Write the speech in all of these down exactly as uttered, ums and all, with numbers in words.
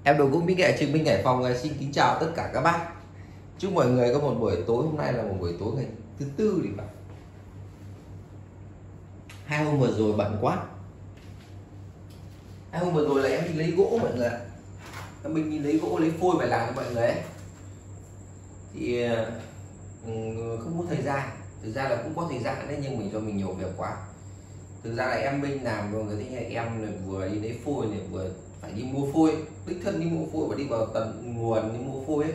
Em Đồ Gỗ Mỹ Nghệ Trường Minh Hải Phòng xin kính chào tất cả các bác. Chúc mọi người có một buổi tối, hôm nay là một buổi tối ngày thứ tư thì bạn. Hai hôm vừa rồi bận quá. Hai hôm vừa rồi là em đi lấy gỗ mọi người ạ. Mình đi lấy gỗ lấy phôi về làm cho mọi người ấy. Thì không có thời gian. Thực ra là cũng có thời gian đấy nhưng mình cho mình nhiều việc quá. Thực ra là em Minh làm mọi người thấy là em này vừa đi lấy phôi này vừa phải đi mua phôi, đích thân đi mua phôi và đi vào tận nguồn đi mua phôi ấy,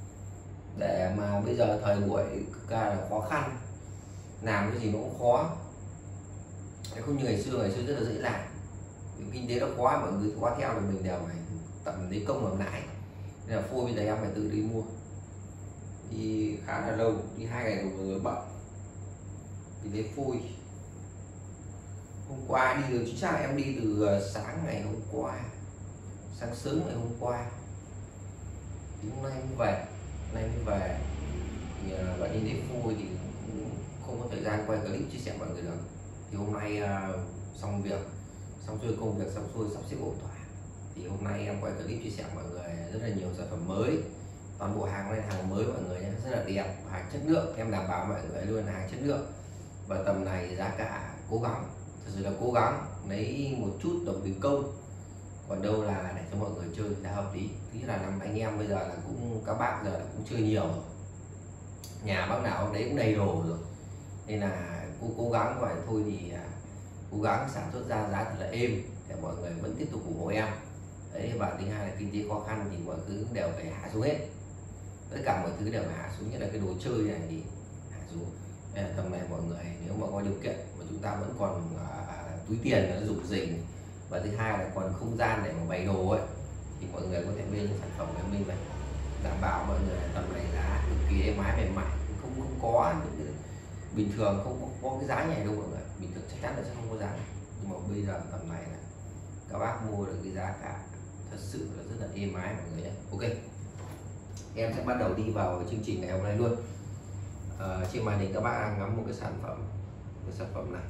để mà bây giờ thời buổi cực là khó khăn, làm cái gì nó cũng khó, không như ngày xưa. Ngày xưa rất là dễ làm, kinh tế nó khó, mọi người khó theo thì mình đều phải tận lấy công làm lãi, nên là phôi bây giờ em phải tự đi mua, đi khá là lâu, đi hai ngày rồi, rồi bận đi lấy phôi. Hôm qua đi từ chính xác em đi từ sáng ngày hôm qua, sáng sớm ngày hôm qua, thì hôm nay mới về, hôm nay mới về thì và đi lấy phôi thì cũng không có thời gian quay clip chia sẻ mọi người được. Thì hôm nay uh, xong việc, xong xuôi công việc, xong xuôi sắp xếp ổn thỏa, thì hôm nay em quay clip chia sẻ mọi người rất là nhiều sản phẩm mới. Toàn bộ hàng này hàng mới mọi người nhé, rất là đẹp, hàng chất lượng, em đảm bảo mọi người luôn là hàng chất lượng. Và tầm này giá cả cố gắng, thật sự là cố gắng lấy một chút đồng tiền công, còn đâu là để cho mọi người chơi giá hợp lý. Thứ nhất là năm anh em bây giờ là cũng các bác giờ là cũng chơi nhiều rồi, nhà bác nào đấy cũng đầy đồ rồi, nên là cô cố gắng vậy thôi thì à, cố gắng sản xuất ra giá thật là êm để mọi người vẫn tiếp tục ủng hộ em đấy. Và thứ hai là kinh tế khó khăn thì mọi thứ đều phải hạ xuống hết, tất cả mọi thứ đều phải hạ xuống, nhất là cái đồ chơi này thì hạ xuống. Tầm này mọi người nếu mà có điều kiện mà chúng ta vẫn còn à, túi tiền nó rủng rỉnh, và thứ hai là còn không gian để mà bày đồ ấy, thì mọi người có thể bên sản phẩm của mình này, đảm bảo mọi người tầm này giá cực kỳ êm ái mềm mại, không không có bình thường không có, có cái giá này đâu mọi người, bình thường chắc chắn là sẽ không có giá này. Nhưng mà bây giờ tầm này là các bác mua được cái giá cả thật sự là rất là êm ái mọi người nhé. Ok, em sẽ bắt đầu đi vào chương trình ngày hôm nay luôn. À, trên màn hình các bác đang ngắm một cái sản phẩm, cái sản phẩm này,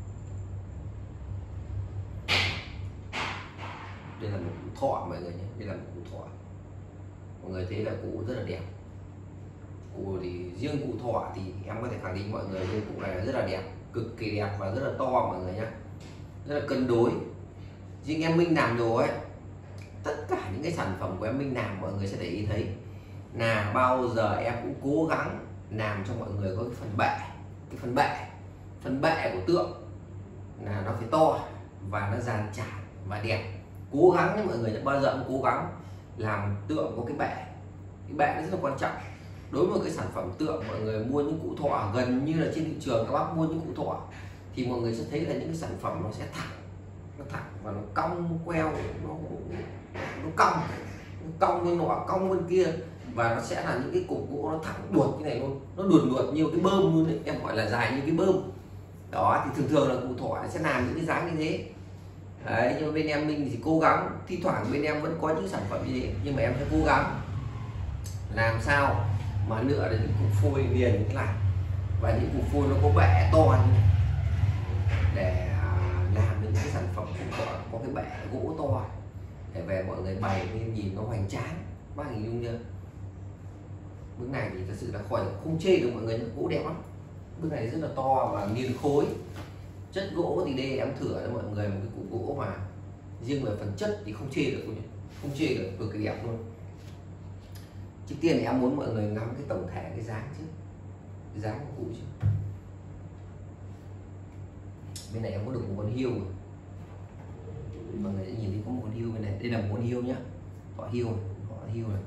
đây là một củ thọ mọi người nhé, đây là một củ thọ, mọi người thấy là củ rất là đẹp. Củ thì riêng củ thọ thì em có thể khẳng định mọi người riêng củ này là rất là đẹp, cực kỳ đẹp và rất là to mọi người nhé, rất là cân đối. Riêng em Minh làm đồ ấy, tất cả những cái sản phẩm của em Minh làm mọi người sẽ để ý thấy là bao giờ em cũng cố gắng làm cho mọi người có cái phần bệ, cái phần bệ phần bệ của tượng là nó phải to và nó dàn trải và đẹp. Cố gắng nhé mọi người, bao giờ cũng cố gắng làm tượng có cái bệ, cái bệ nó rất là quan trọng. Đối với một cái sản phẩm tượng, mọi người mua những củ thọ gần như là trên thị trường các bác mua những củ thọ thì mọi người sẽ thấy là những cái sản phẩm nó sẽ thẳng, nó thẳng và nó cong queo, nó nó cong nó cong bên nọ cong bên kia, và nó sẽ là những cái cục gỗ nó thẳng đuột như này luôn, nó đuột đuột như cái bơm luôn đấy, em gọi là dài như cái bơm đó. Thì thường thường là củ thọ sẽ làm những cái dáng như thế đấy. Nhưng mà bên em Minh thì cố gắng, thi thoảng bên em vẫn có những sản phẩm như thế, nhưng mà em sẽ cố gắng làm sao mà lựa được những cục phôi liền như thế này, và những cục phôi nó có bệ to như này, để làm những cái sản phẩm củ thọ có cái bệ gỗ to, để về mọi người bày nên nhìn nó hoành tráng. Bác hình dung chưa? Bước này thì thật sự là khỏi không chê được mọi người, gỗ đẹp lắm. Bước này rất là to và nghiền khối. Chất gỗ thì đây em thử cho mọi người một cái củ gỗ mà riêng về phần chất thì không chê được, không chê được, cực kỳ đẹp luôn. Trước tiên thì em muốn mọi người ngắm cái tổng thể cái dáng chứ, cái dáng của cụ chứ. Bên này em có được một con hiêu rồi, mọi người sẽ nhìn thấy có một con hiêu bên này, đây là một con hiêu nhá, họ hiêu, họ hiêu này.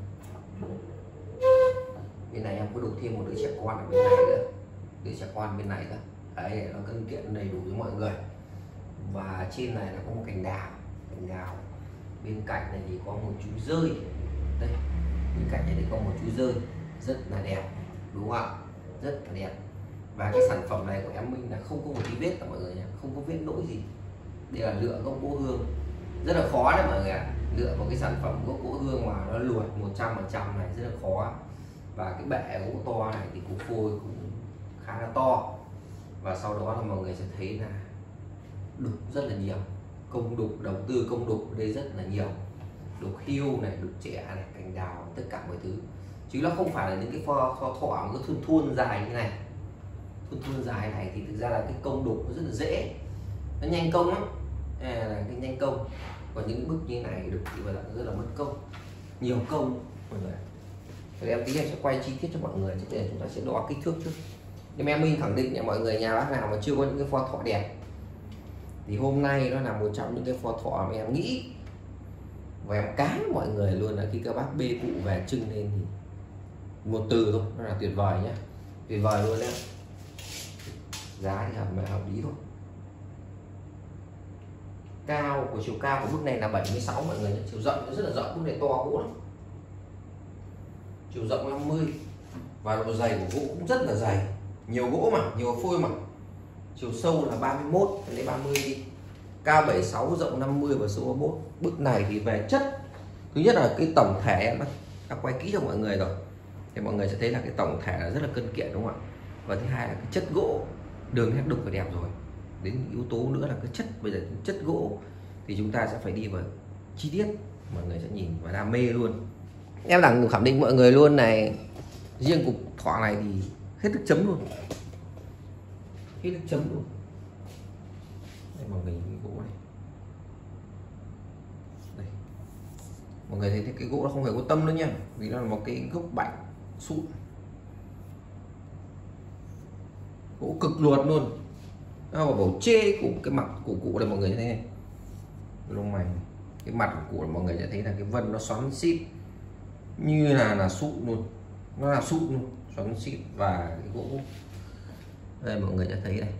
Bên này em có được thêm một đứa trẻ con ở bên này nữa, đứa trẻ con bên này nữa đấy, nó cân kiện đầy đủ với mọi người. Và trên này là có một cành đào, cành đào bên cạnh này thì có một chú rơi đây, bên cạnh này thì có một chú rơi rất là đẹp, đúng không ạ, rất là đẹp. Và cái sản phẩm này của em Minh là không có một tí vết cả mọi người nhé, không có vết lỗi gì. Đây là lựa gốc gỗ hương, rất là khó đấy mọi người ạ. Lựa một cái sản phẩm gốc gỗ hương mà nó luột một trăm phần trăm này rất là khó. Và cái bệ gỗ to này thì cục phôi cũng khá là to, và sau đó là mọi người sẽ thấy là đục rất là nhiều, công đục, đầu tư công đục ở đây rất là nhiều. đục hiu này, đục trẻ này, cành đào, tất cả mọi thứ, chứ nó không phải là những cái pho thọ thọ nó thun thun dài như này. Thun thun dài này thì thực ra là cái công đục nó rất là dễ, nó nhanh công lắm, à, là cái nhanh công. Còn những bước như này đục thì là rất là mất công, nhiều công mọi người. Rồi em tí em sẽ quay chi tiết cho mọi người, trước tiên chúng ta sẽ đo kích thước trước. Nhưng mà em Minh khẳng định nhà mọi người, nhà bác nào mà chưa có những cái pho thọ đẹp thì hôm nay nó là một trong những cái pho thọ mà em nghĩ và em cán mọi người luôn, là khi các bác bê cụ về trưng lên thì một từ thôi, nó là tuyệt vời nhé, tuyệt vời luôn đấy. Giá thì hợp mà hợp lý thôi. Cao của chiều cao của bức này là bảy mươi sáu mọi người nhé, chiều rộng nó rất là rộng, bức này to gỗ lắm, chiều rộng năm mươi và độ dày của gỗ cũng rất là dày, nhiều gỗ mà, nhiều phôi mà. Chiều sâu là ba mươi mốt, lấy ba mươi đi. Cao bảy mươi sáu, rộng năm mươi và sâu ba mươi mốt. Bức này thì về chất, thứ nhất là cái tổng thể em đã quay kỹ cho mọi người rồi, thì mọi người sẽ thấy là cái tổng thể là rất là cân kiện, đúng không ạ? Và thứ hai là cái chất gỗ, đường nét đục phải đẹp rồi. Đến yếu tố nữa là cái chất, bây giờ chất gỗ thì chúng ta sẽ phải đi vào chi tiết, mọi người sẽ nhìn và đam mê luôn. Em đang khẳng định mọi người luôn này, riêng cục thọ này thì hết nước chấm luôn, hết nước chấm luôn. Đây mọi người cái gỗ này, đây mọi người thấy cái gỗ nó không hề có tâm nữa nha, vì nó là một cái gốc bạnh sụn, gỗ cực luột luôn. Nó bảo chê của cái mặt của cụ này mọi người thấy này, lông mày, cái mặt của cụ mọi người sẽ thấy là cái vân nó xoắn xít như là là sụn luôn, nó là sụn luôn, xoắn xít. Và cái gỗ đây mọi người sẽ thấy này,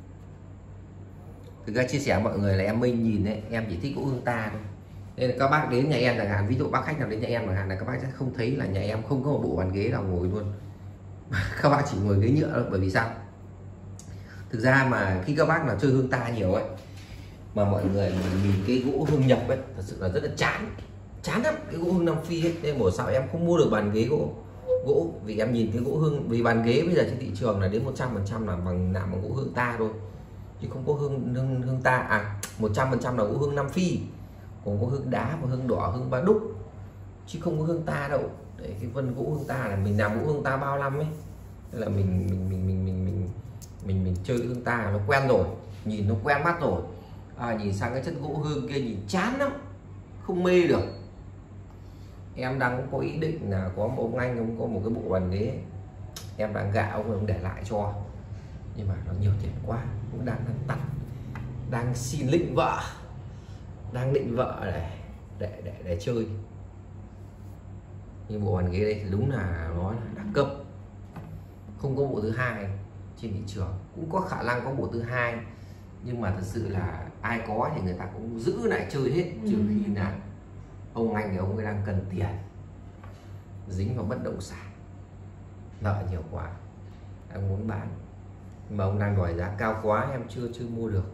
thực ra chia sẻ mọi người là em Minh nhìn đấy, em chỉ thích gỗ hương ta thôi, nên là các bác đến nhà em chẳng hạn, ví dụ bác khách nào đến nhà em chẳng hạn là các bác sẽ không thấy là nhà em không có một bộ bàn ghế nào ngồi luôn các bác chỉ ngồi ghế nhựa thôi. Bởi vì sao? Thực ra mà khi các bác nào chơi hương ta nhiều ấy, mà mọi người nhìn cái gỗ hương nhập ấy, thật sự là rất là chán, chán lắm cái gỗ hương Nam Phi ấy. Nên bảo sao em không mua được bàn ghế gỗ gỗ vì em nhìn cái gỗ hương, vì bàn ghế bây giờ trên thị trường là đến một trăm phần trăm là bằng làm bằng gỗ hương ta thôi, chứ không có hương hương, hương ta, à một trăm phần trăm là gỗ hương Nam Phi, còn có hương đá và hương đỏ, hương ba đúc, chứ không có hương ta đâu. Đấy, cái vân gỗ hương ta là mình làm gỗ hương ta bao năm ấy, nên là mình mình mình mình mình mình mình, mình chơi hương ta nó quen rồi, nhìn nó quen mắt rồi. À, nhìn sang cái chất gỗ hương kia nhìn chán lắm, không mê được. Em đang có ý định là có một ông anh, ông có một cái bộ bàn ghế, em đang gạ ông ông để lại cho, nhưng mà nó nhiều tiền quá, cũng đang đang tắt, đang xin lĩnh vợ, đang định vợ để để để để chơi. Nhưng bộ bàn ghế đây thì đúng là nó là đẳng cấp, không có bộ thứ hai trên thị trường, cũng có khả năng có bộ thứ hai, nhưng mà thật sự là ai có thì người ta cũng giữ lại chơi hết, trừ khi là ông anh thì ông ấy đang cần tiền, dính vào bất động sản, nợ nhiều quá, đang muốn bán, mà ông đang đòi giá cao quá, em chưa chưa mua được.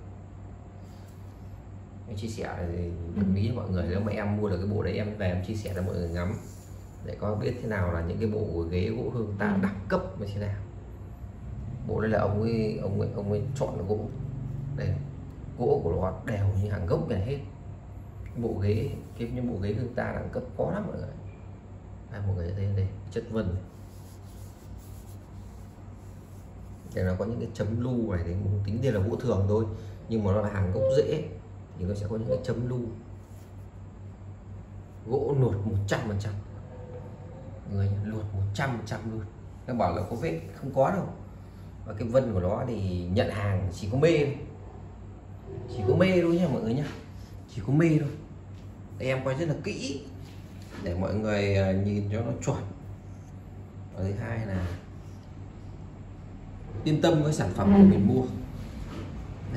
Em chia sẻ thì đồng ý với mọi người, nếu mà em mua được cái bộ đấy em về em chia sẻ cho mọi người ngắm để có biết thế nào là những cái bộ ghế gỗ hương ta đẳng cấp như thế nào. Bộ đây là ông ấy ông ấy ông ấy chọn là gỗ đây, gỗ của nó đều như hàng gốc này hết. Bộ ghế cái những bộ ghế hương ta đẳng cấp có lắm mọi người. À, mọi người thấy đây chất vân này. Đây nó có những cái chấm lu này, thì tính tiền là gỗ thường thôi, nhưng mà nó là hàng gốc rễ thì nó sẽ có những cái chấm lu, gỗ nuột một trăm phần trăm, người luột một trăm phần trăm luôn. Nó bảo là có vết, không có đâu. Và cái vân của nó thì nhận hàng chỉ có mê, chỉ có mê thôi nha mọi người nhá, chỉ có mê thôi. Đây em quay rất là kỹ để mọi người nhìn cho nó chuẩn. Và thứ hai là yên tâm với sản phẩm của mình mua. Đây,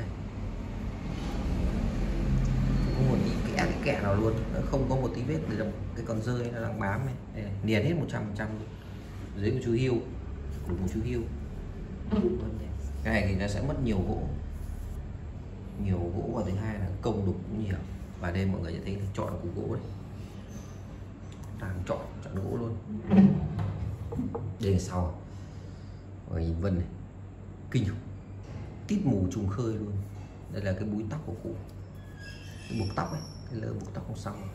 không có một tí kẽ kẽ nào luôn, nó không có một tí vết, để cái con rơi nó đang bám này, đây này, liền hết một trăm phần trăm luôn. Dưới của chú Hiêu, của một chú Hiêu. Cái này thì nó sẽ mất nhiều gỗ, nhiều gỗ, và thứ hai là công đục cũng nhiều. Và đây mọi người sẽ thấy là chọn cục gỗ đấy, đang chọn chọn gỗ luôn. Đây là sau, mọi người nhìn vân này, kinh khủng, tít mù trùng khơi luôn. Đây là cái búi tóc của cụ, cái buộc tóc ấy, cái lơ buộc tóc không xong.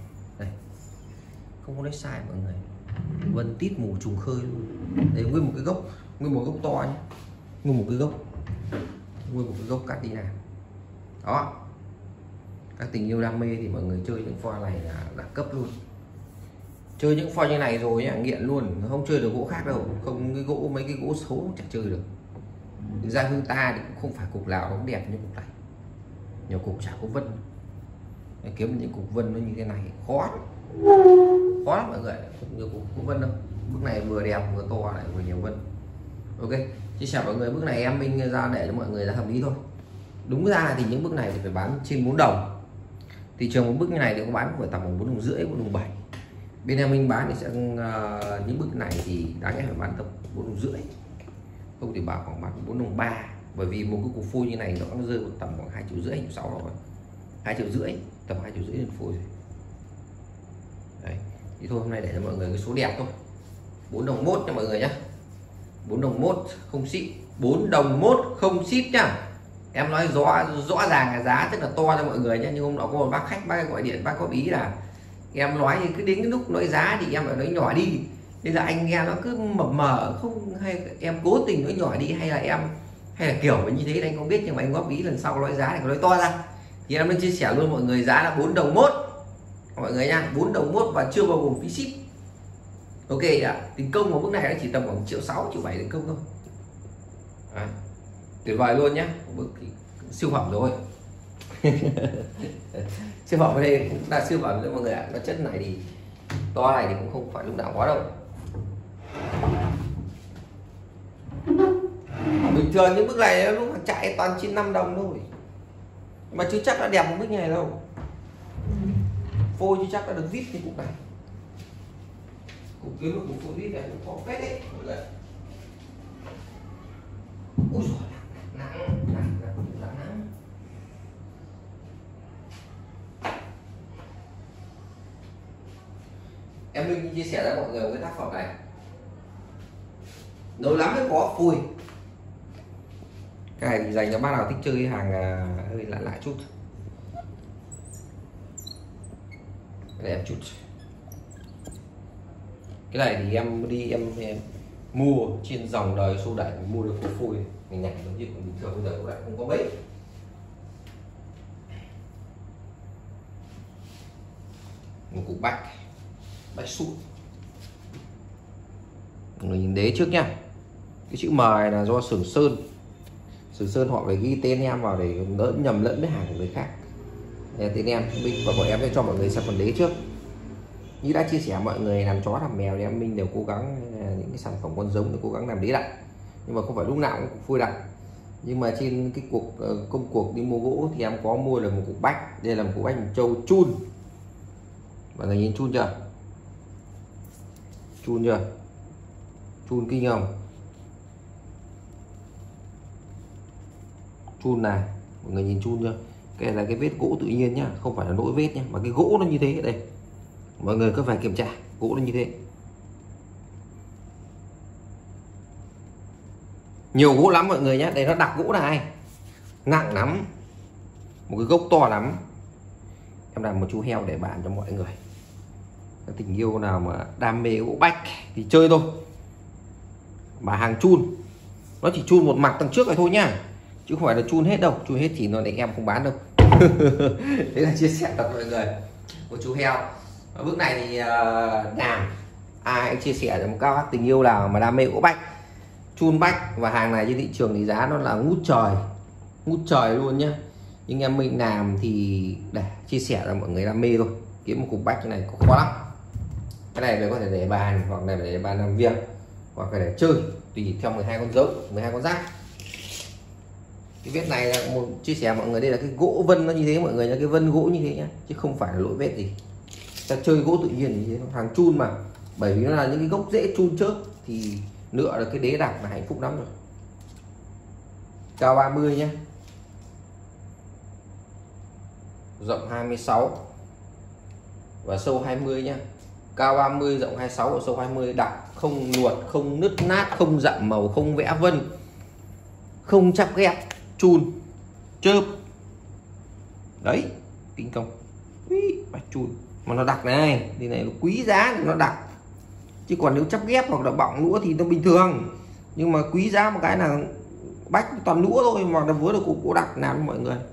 đây, không có lấy sai mọi người, vân tít mù trùng khơi luôn. Đây nguyên một cái gốc, nguyên một gốc to nhé, nguyên một cái gốc, nguyên một cái gốc cắt đi nào. Đó, các tình yêu đam mê thì mọi người chơi những pho này là đẳng cấp luôn. Chơi những pho như này rồi nhá, nghiện luôn, không chơi được gỗ khác đâu. Không, cái gỗ mấy cái gỗ xấu chẳng chơi được. Ra Hương ta thì cũng không phải cục nào cũng đẹp như cục này, nhiều cục chả có vân. Kiếm những cục vân nó như thế này khó khó lắm mọi người, không nhiều cục có vân đâu. Bức này vừa đẹp vừa to lại vừa nhiều vân. Ok, chia sẻ mọi người, bức này em Minh ra để cho mọi người là hợp lý thôi. Đúng ra thì những bức này thì phải bán trên bốn đồng. Thị trường một bức như này thì có bán phải tầm bốn đồng rưỡi, bốn đồng bảy. Bên em Minh bán thì sẽ uh, những bức này thì đáng lẽ phải bán tầm bốn đồng rưỡi, không thì bảo khoảng bán bốn đồng ba, bởi vì một cái cục phôi như này nó rơi tầm khoảng hai triệu rưỡi, triệu sáu rồi, hai triệu rưỡi, tầm hai triệu rưỡi lên phôi rồi. Đấy, thì thôi hôm nay để cho mọi người cái số đẹp thôi, bốn đồng mốt nha mọi người nhé, bốn đồng mốt không ship, bốn đồng mốt không ship nhá. Em nói rõ rõ ràng là giá rất là to cho mọi người nhé, nhưng hôm đó có một bác khách bác gọi điện bác có ý là em nói thì cứ đến cái lúc nói giá thì em phải nói nhỏ đi, nên là anh nghe nó cứ mập mờ, không hay em cố tình nói nhỏ đi hay là em hay là kiểu như thế anh không biết, nhưng mà anh góp ý lần sau nói giá thì nói to ra. Thì em nên chia sẻ luôn mọi người, giá là bốn đồng mốt mọi người nha, bốn đồng mốt và chưa bao gồm phí ship. Ok ạ, tiền công của bức này nó chỉ tầm khoảng triệu sáu, triệu bảy tiền công thôi. À, tuyệt vời luôn nhé, bức thì siêu phẩm rồi. Siêu phẩm ở đây cũng là siêu phẩm đấy mọi người ạ. Nó chất này thì to này thì cũng không phải lúc nào quá đâu. Bình thường những bức này nó lúc mà chạy toàn chín năm đồng thôi, mà chưa chắc đã đẹp một bức này đâu. Phôi chưa chắc đã được vít như cục này. Cục kiếm được cục phôi vít này cũng có phết đấy mọi người. Ôi giời, nặng nặng nặng nặng nặng. Em Minh chia sẻ cho mọi người một cái tác phẩm này, lâu lắm mới có phôi. Cái này thì dành cho bác nào thích chơi hàng hơi lạ lạ chút. Đẹp chút. Cái này thì em đi em, em mua trên dòng đời xô đẩy, mình mua được một phôi mình nhảy giống như bình thường bây giờ các bạn không có bẫy. Một cục bách bách sụn, người nhìn đế trước nhá. Cái chữ M này là do Sưởng Sơn, Sưởng Sơn họ phải ghi tên em vào để đỡ nhầm lẫn với hàng của người khác. Đây là tên em Minh, và bọn em sẽ cho mọi người xem phần đế trước. Như đã chia sẻ mọi người, làm chó làm mèo thì em Minh đều cố gắng những cái sản phẩm con giống để cố gắng làm đế đặn, nhưng mà không phải lúc nào cũng phôi đặn. Nhưng mà trên cái cuộc công cuộc đi mua gỗ thì em có mua được một cục bách. Đây là một cục bách trâu chun, mọi người nhìn chun chưa, chun chưa, chun kinh không, chun này mọi người nhìn chun chưa. Cái này là cái vết gỗ tự nhiên nhá, không phải là lỗi vết nhá, mà cái gỗ nó như thế. Đây mọi người cứ phải kiểm tra, gỗ nó như thế. Nhiều gỗ lắm mọi người nhé. Đây nó đặc gỗ này, nặng lắm, một cái gốc to lắm. Em làm một chú heo để bán cho mọi người. Các tình yêu nào mà đam mê gỗ bách thì chơi thôi. Mà hàng chun nó chỉ chun một mặt đằng trước này thôi nhá, chứ không phải là chun hết đâu. Chun hết thì nó để em không bán đâu. Đấy là chia sẻ thật mọi người của chú heo. Ở bước này thì uh, nhàn, ai chia sẻ cho các tình yêu nào mà đam mê gỗ bách, chun bách. Và hàng này trên thị trường thì giá nó là ngút trời, ngút trời luôn nhá. Nhưng em mình làm thì để chia sẻ cho mọi người đam mê thôi. Kiếm một cục bách này có khó lắm. Cái này có thể để bàn, hoặc là để bàn làm việc, hoặc là để chơi, tùy theo mười hai con giống, mười hai con rác. Cái vết này là một chia sẻ mọi người, đây là cái gỗ vân nó như thế mọi người nhá, cái vân gỗ như thế nhá, chứ không phải là lỗi vết gì. Ta chơi gỗ tự nhiên như thế, hàng chun mà, bởi vì nó là những cái gốc rễ chun chớp thì lựa được cái đế đặc là hạnh phúc lắm rồi. Cao ba mươi nhá, rộng hai mươi sáu và sâu hai mươi nhá. Cao ba mươi, rộng hai mươi sáu và sâu hai mươi, đặc, không nuột, không nứt nát, không dặm màu, không vẽ vân, không chắp ghép, chun chớp. Đấy, kinh công. Ui, bạch chun. mà nó đặc này, thì này nó quý giá thì nó đặc, chứ còn nếu chắp ghép hoặc là bọng lũa thì nó bình thường. Nhưng mà quý giá một cái là bách toàn lũa thôi mà nó vớ được cục gỗ đặc làm cho mọi người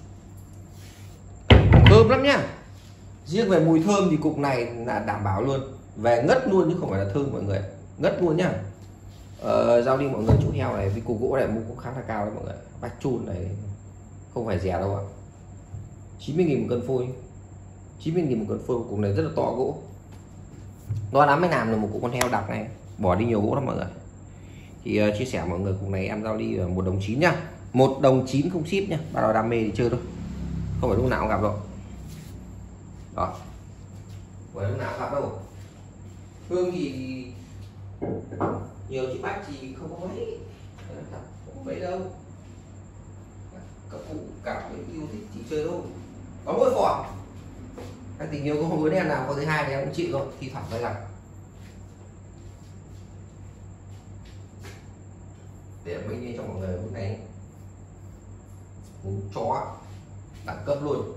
thơm lắm nhá. Riêng về mùi thơm thì cục này là đảm bảo luôn, về ngất luôn chứ không phải là thơm mọi người, ngất luôn nhá. Ờ, giao đi mọi người, chỗ heo này với cục gỗ này mua cũng khá là cao đấy mọi người, bách chun này không phải rẻ đâu ạ. chín mươi nghìn một cân phôi, chín mươi nghìn một cân phôi. Cục này rất là to gỗ, to lắm mới làm được một cục con heo đặc này, bỏ đi nhiều gỗ lắm mọi người. Thì uh, chia sẻ mọi người, cục này em giao đi một đồng chín nhá, một đồng chín không ship nhá, bắt đầu đam mê thì chơi thôi, không phải lúc nào cũng gặp đâu. Đó, không phải lúc nào cũng gặp đâu. Hương thì nhiều, chị bách thì không có mấy, không có mấy đâu. Các cụ cảm thấy yêu thích chị chơi đâu, có mỗi phỏ. Các tình yêu có không muốn em nào có thứ hai thì em cũng chịu thôi, thi thoảng phải làm. Để mấy nghe cho mọi người lúc này cú chó đẳng cấp luôn.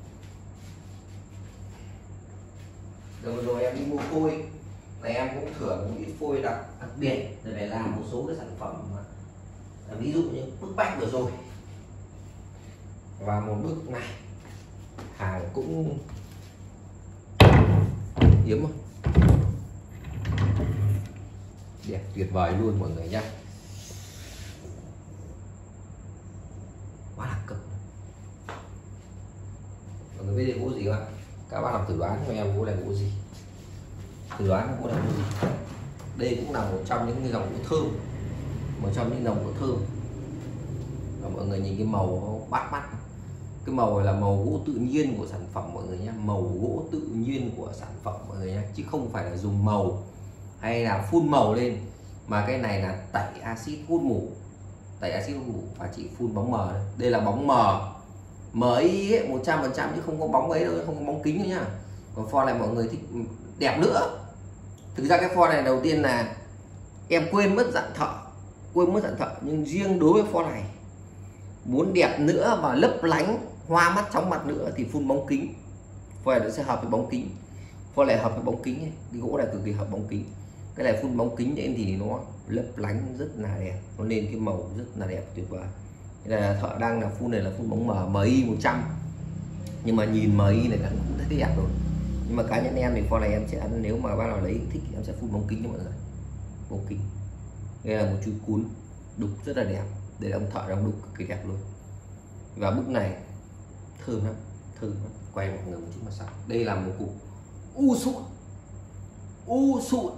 Rồi rồi em đi mua phôi này, em cũng thưởng một ít phôi đặc đặc biệt để để làm một số cái sản phẩm mà, ví dụ như bức bách vừa rồi và một bức này, hàng cũng hiếm không, đẹp tuyệt vời luôn mọi người nhá, quá là cực. Mọi người biết đây gỗ gì không ạ? Các bạn làm thử đoán cho em gỗ này gỗ gì, thử đoán gỗ này gỗ gì. Đây cũng là một trong những dòng gỗ thơm, một trong những dòng gỗ thơm. Và mọi người nhìn cái màu bắt mắt, cái màu này là màu gỗ tự nhiên của sản phẩm mọi người nhé, màu gỗ tự nhiên của sản phẩm mọi người nhé, chứ không phải là dùng màu hay là phun màu lên, mà cái này là tẩy axit hút mủ, tẩy axit hút mủ và chỉ phun bóng mờ đây. Đây là bóng mờ mới ấy, một trăm phần trăm chứ không có bóng ấy đâu, không có bóng kính nữa nhá. Còn pho này mọi người thích đẹp nữa. Thực ra cái pho này đầu tiên là em quên mất dặn thợ, quên mất dặn thợ, nhưng riêng đối với pho này muốn đẹp nữa và lấp lánh hoa mắt chóng mặt nữa thì phun bóng kính. Pho này nó sẽ hợp với bóng kính, pho này hợp với bóng kính ấy. Cái gỗ này cực kỳ hợp bóng kính. Cái này phun bóng kính lên thì nó lấp lánh rất là đẹp, nó lên cái màu rất là đẹp tuyệt vời. Đây là thợ đang là phun này là phun bóng mờ em i một trăm, nhưng mà nhìn em i này là cũng thấy đẹp rồi. Nhưng mà cá nhân em thì pho này em sẽ, nếu mà bác nào lấy thích em sẽ phun bóng kính cho mọi người, bóng kính. Đây là một chú cún đục rất là đẹp, đây là ông thợ đang đục cực kỳ đẹp luôn. Và bức này thơm lắm, thơm lắm. Quay mọi người một chút mà sao. Đây là một cục u sụn, u sụn.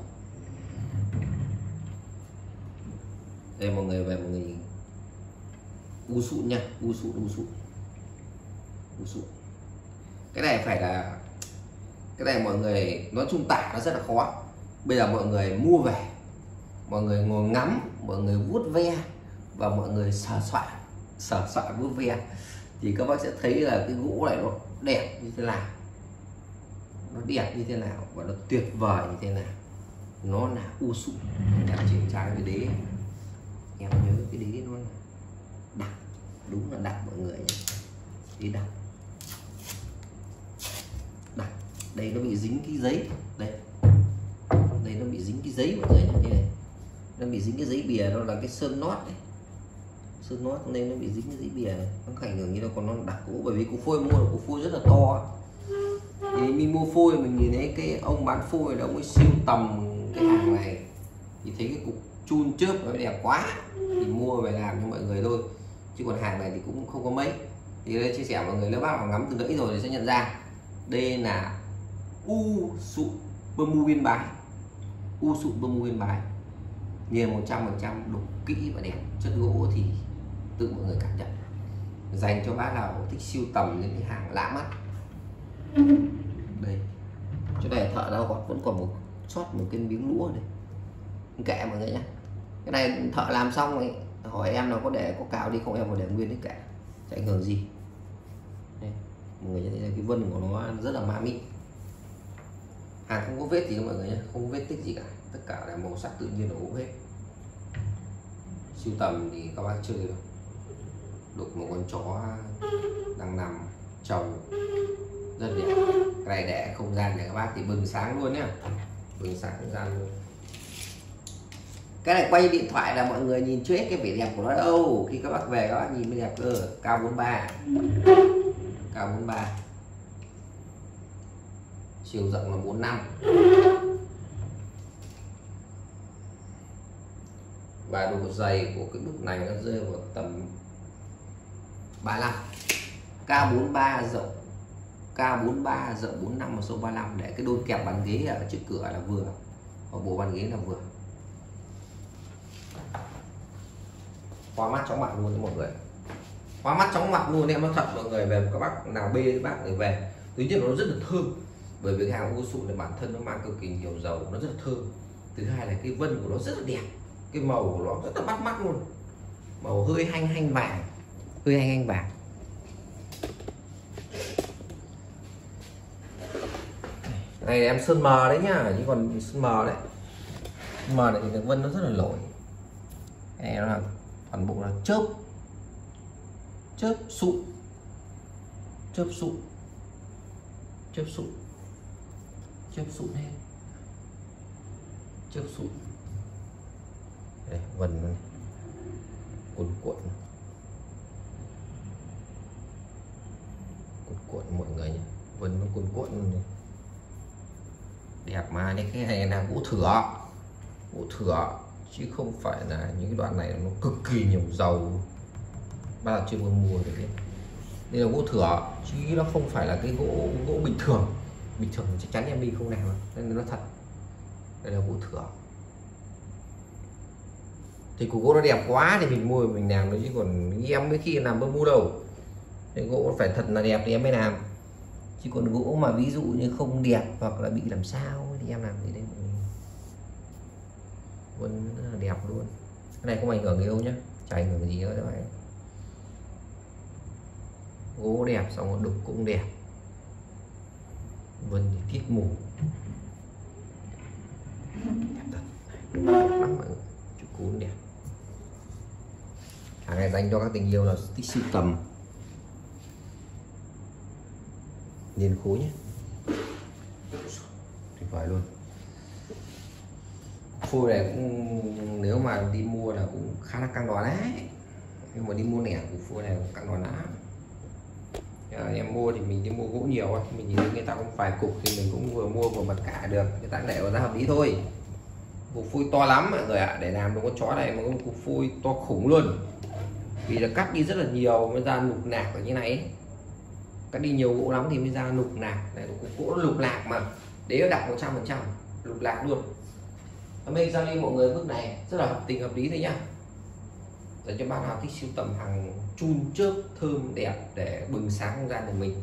Đây mọi người về mọi người nhìn u sụn nha, u sụn, u sụn, u sụn. Cái này phải là, cái này mọi người nói chung tả nó rất là khó. Bây giờ mọi người mua về, mọi người ngồi ngắm, mọi người vuốt ve và mọi người sờ soạn, sờ soạn vuốt ve thì các bác sẽ thấy là cái gỗ này nó đẹp như thế nào, nó đẹp như thế nào và nó tuyệt vời như thế nào. Nó là u sụn. Em triển trai cái đế, em nhớ cái đế nó là đặc, đúng là đặc mọi người nhé, đế đặc, đặc. Đây nó bị dính cái giấy, đây đây nó bị dính cái giấy mọi người nhé, đây này nó bị dính cái giấy bìa, nó là cái sơn nót này, sơn nót nên nó bị dính cái giấy bìa này, nó ảnh hưởng như nó còn nó đặc gỗ. Bởi vì cục phôi mua là cục phôi rất là to, thì mình mua phôi mình nhìn thấy cái ông bán phôi là ông ấy siêu tầm cái hàng này thì thấy cái cục chun chớp nó đẹp quá thì mua về làm cho mọi người thôi, chứ còn hàng này thì cũng không có mấy. Thì đây chia sẻ mọi người, nếu bác nào ngắm từ gãy rồi thì sẽ nhận ra đây là u sụn bơ mu Yên Bái, u sụn bơ mu Yên Bái, nhìn một trăm phần trăm đục kỹ và đẹp. Chất gỗ thì tự mọi người cảm nhận, dành cho bác nào thích siêu tầm những cái hàng lạ mắt. Đây chỗ này thợ đâu còn vẫn còn một sót một cái miếng lũa này, kệ mọi người nhé. Cái này thợ làm xong rồi hỏi em nó có để có cào đi không, em có để nguyên cái kệ, sẽ ảnh hưởng gì. Đây, mọi người thấy cái vân của nó rất là ma mị, hàng không có vết gì đâu mọi người nhé, không có vết tích gì cả, tất cả là màu sắc tự nhiên của gỗ hết. Siêu tầm thì các bác chơi được, đục một con chó đang nằm trầu rất đẹp. này để không gian để các bác thì bừng sáng luôn nhá, bừng sáng không gian luôn. Cái này quay điện thoại là mọi người nhìn chưa hết cái vẻ đẹp của nó đâu, khi các bác về các bác nhìn mới đẹp cơ. Cao bốn ba, cao bốn ba, chiều rộng là bốn năm, và độ dày của cái bức này nó rơi vào tầm ba mươi lăm. Cao bốn ba, rộng cao bốn ba, rộng bốn năm và sâu ba mươi lăm, để cái đôi kẹp bàn ghế ở trước cửa là vừa, và bộ bàn ghế là vừa. Hoa mắt chóng mặt luôn đấy mọi người, hoa mắt chóng mặt luôn em, nó thật mọi người. Về các bác nào bê các bác người về, thứ nhất nó rất là thơm, bởi vì hàng ô sụn này bản thân nó mang cực kỳ nhiều dầu, nó rất là thơm. Thứ hai là cái vân của nó rất là đẹp, cái màu của nó rất là bắt mắt luôn, màu hơi hanh hanh vàng, hơi hanh hanh vàng. Này em sơn mờ đấy nhá, chứ còn sơn mờ đấy, mờ này thì cái vân nó rất là nổi. Này nó là toàn bộ là chớp chớp sụn, chớp sụn, chớp sụn, chớp sụn hết, chớp sụn. Đây, vân này cuộn cuộn cuộn cuộn mọi người nhé, vân nó cuộn cuộn luôn này. Đẹp mà. Những cái này là gỗ thửa, gỗ thửa chứ không phải là những cái đoạn này nó cực kỳ nhiều dầu, bao giờ chưa có mua được đấy. Đây là gỗ thửa chứ nó không phải là cái gỗ gỗ bình thường, bình thường chắc chắn em đi không làm, nên nó thật. Đây là gỗ thửa. Thì củ gỗ nó đẹp quá thì mình mua mình làm thôi, chứ còn em mấy khi làm bao mua đâu. Cái gỗ phải thật là đẹp thì em mới làm, chứ còn gỗ mà ví dụ như không đẹp hoặc là bị làm sao thì em làm gì đấy vẫn là đẹp luôn. Cái này không ảnh hưởng gì đâu nhá, chả ảnh hưởng gì nữa các bạn. Gỗ đẹp, xong rồi đục cũng đẹp, vân thì tiết mù đẹp thật, lắm mọi người, chữ cuốn đẹp. Hàng này dành cho các tình yêu là thích sưu tầm, liền khối nhé, tuyệt vời luôn. Phôi này cũng nếu mà đi mua là cũng khá là căng đòn đấy, nhưng mà đi mua lẻ của phôi này cũng căng đòn lắm. Em mua thì mình đi mua gỗ nhiều ấy, mình nhìn thấy người ta cũng vài cục thì mình cũng vừa mua vừa mặt cả được, người ta để vào giá hợp lý thôi. Cục phôi to lắm mọi người ạ, à, để làm được con chó này mà có cục phôi to khủng luôn, vì là cắt đi rất là nhiều mới ra lục nạc ở như này ấy. Cắt đi nhiều gỗ lắm thì mới ra lục nạc này, cục gỗ nó lục lạc mà đế nó đặt một trăm phần trăm lục lạc luôn. Mình giao lưu mọi người bước này rất là hợp tình hợp lý thôi nhá, để cho bác nào thích sưu tầm hàng chun chớp thơm đẹp để bừng sáng không gian của mình.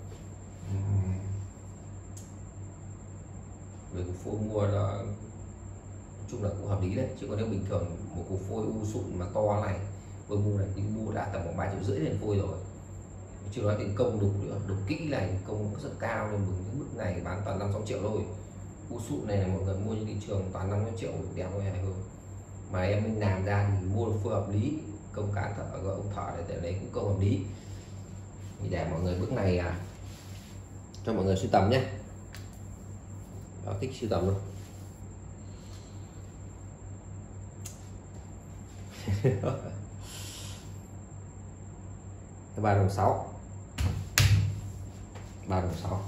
Về cục phôi mua là chung là cũng hợp lý đấy, chứ còn nếu bình thường một cục phôi u sụn mà to này vừa mua này thì mua đã tầm khoảng ba triệu rưỡi tiền phôi rồi, chưa nói tiền công đục nữa, đục kỹ này công rất cao, nên bừng cái mức này bán toàn năm sáu triệu thôi. U sụn này là mọi người mua trên thị trường toàn năm sáu triệu đẹp thôi hài hơn, mà em mình làm ra thì mua phôi hợp lý, công cán thợ gọi ông thợ để để lấy cũng công hợp lý. Thì để mọi người bước này à, cho mọi người sưu tầm nhé, đó thích sưu tầm luôn. ba đồng sáu, ba đồng sáu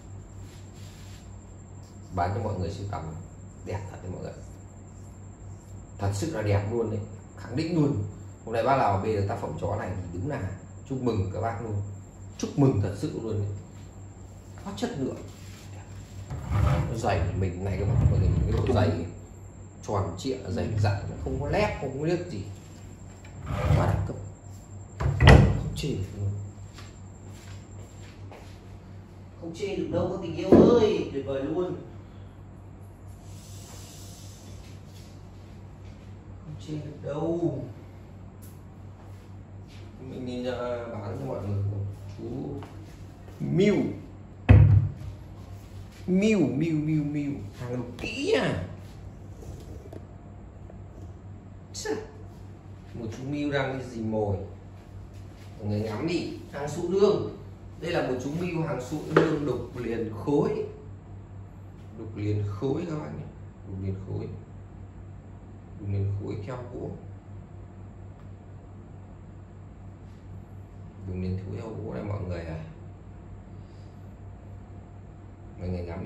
bán cho mọi người sưu tầm, đẹp thật đấy mọi người, thật sự là đẹp luôn đấy, khẳng định luôn. Hôm nay bác nào bê được tác phẩm chó này thì đúng là chúc mừng các bác luôn, chúc mừng thật sự luôn đấy, có chất lượng, nó dày mình này các bạn, mọi người cái độ dày tròn trịa, dày dặn, không có lép không có liếc gì, quá đẳng cấp, không chê được, không chê được đâu các tình yêu ơi, tuyệt vời luôn, không chê được đâu. Mình đi ra bán cho mọi người một chú Miu Miu Miu Miu Miu hàng đục kỹ à, một chú Miu đang đi dì mồi, mọi người ngắm đi, đang sụ lương Đây là một chú mưu hàng sụn hương đục liền khối, đục liền khối các bạn nhé, đục liền khối, đục liền khối keo gỗ, đục liền khối keo gỗ này mọi người à, mọi người ngắm đi,